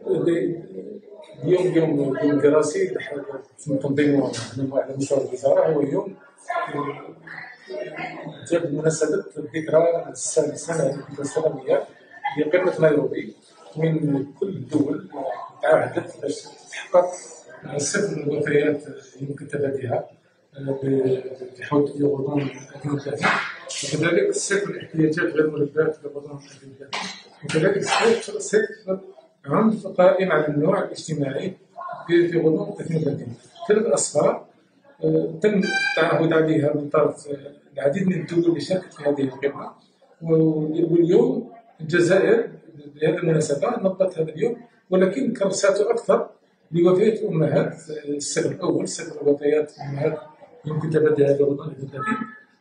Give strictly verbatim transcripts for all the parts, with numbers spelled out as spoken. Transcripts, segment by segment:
اليوم يوم يوم دراسي تنظيمه على مستوى الوزاره، هو يوم جاب بمناسبه الذكرى السادسه الذكرى السنويه لقمه نيروبي، من كل الدول تعهدت باش تحقق صفر الوفيات يمكن تفاديها في حوض في غضون ألفين وثلاثين، وكذلك صفر الاحتياجات غير الملبات في غضون ألفين وثلاثين، وكذلك صفر صفر عنف قائم على النوع الاجتماعي في غضون ألفين وثلاثين. ثلاث أصفار تم التعهد عليها من طرف العديد من الدول اللي شاركت في هذه القمة، واليوم الجزائر بهذه المناسبة نظمت هذا اليوم، ولكن كرساته أكثر لوفيات الأمهات. الصفر الأول صفر وفيات الأمهات يمكن تبدأ في غضون ألفين وثلاثين،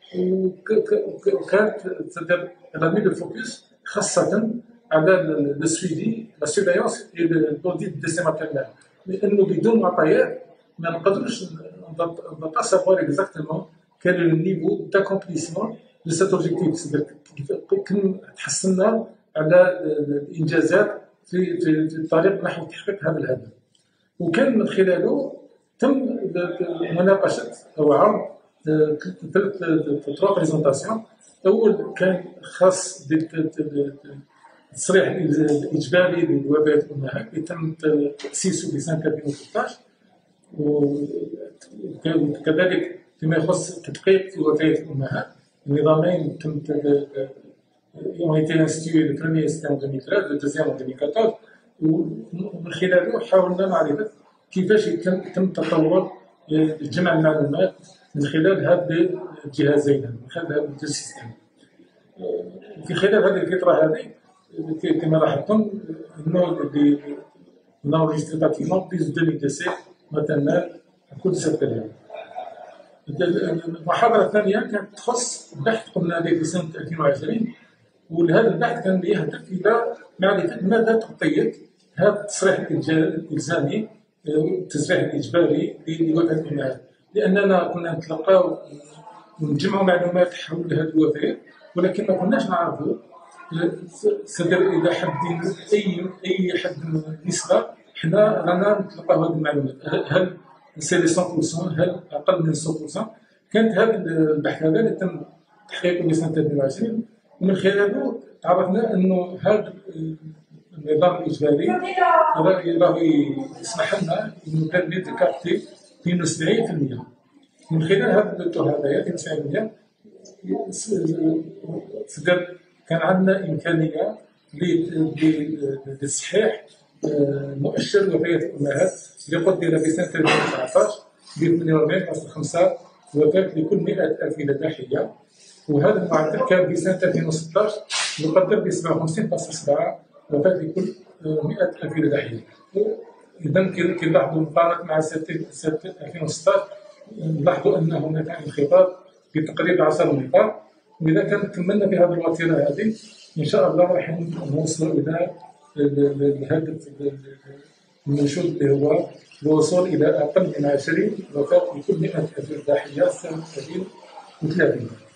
وكانت تدير رمي الفوكس خاصة على السويدي لا سيرفيونس البوليتيك دي سي ماتيرنال، لأنه بدون معطيات ما نقدروش نبقى سافوار اكزاكتومون كان لو نيفو داكومبليسمون دو سيت اوبجيكتيف، كم تحصلنا على الانجازات في في الطريق نحو تحقيق هذا الهدف، وكان من خلاله تم مناقشه او عرض ثلاث تروا بريزونطاسيون. اول كان خاص بالتصريح الاجباري لوفيات الامهات اللي تم تاسيسه في سنه ألفين وثلاثطاش، وكذلك فيما يخص تدقيق في وفيات الامهات النظامين تم ont été institués le premier c'était en deux mille treize, le deuxième en deux mille quatorze، ومن خلاله حاولنا معرفة كيفاش يتم تطور جمع المعلومات من خلال هذه الجهازين، من خلال هذا السيستم. في خلال هذه الفترة هذه كما لاحظتم انه نenregistré pratiquement plus de deux mille décès maternels à cause de cette période. المحاضرة الثانية كانت تخص بحث قمنا به في سنة ألفين وعشرين، وهذا البحث كان يهدف إلى معرفة مدى تغطية هذا التصريح الإلزامي التصريح الإجباري لوفاة الأمهات، لأننا كنا نتلقاو ونجمعوا معلومات حول هذه الوفيات، ولكن ما كناش نعرفوا سدر إذا حدين أي أي حد من النسبة حنا رانا نتلقاو هذه المعلومات، هل سي مية بالمئة هل أقل من مية بالمئة. كانت هذا البحث هذا اللي تم تحقيقه في سنة ألفين وعشرين، ومن خلاله عرفنا أنه هذا النظام الإجباري راه يسمح لنا أنه كان نتكافئ في سبعين بالمئة. من خلال هذا الدكتور هذايا في سبعين بالمئة كان عندنا إمكانية لتصحيح مؤشر وفيات الأمهات اللي قدر في سنة ألفين وتسعطاش ب ثمانية وأربعين فاصلة خمسة وفاة لكل مئة ألف ولادة حية، وهذا المعدل كان في سنة ألفين وستطاش يقدر ب سبعة وخمسين فاصلة سبعة وفاة لكل مئة ألف ولادة حية. إذا كنلاحظوا مقارنة مع سنة ألفين وستطاش نلاحظوا أن هناك انخفاض بتقريبا عشرة نقاط، وإذا كان كملنا بهذه الوتيرة هذه إن شاء الله راح نوصلوا إلى الهدف المنشود اللي هو الوصول إلى أقل من عشرين وفاة لكل مئة ألف ولادة حية سنة ألفين وثلاثين.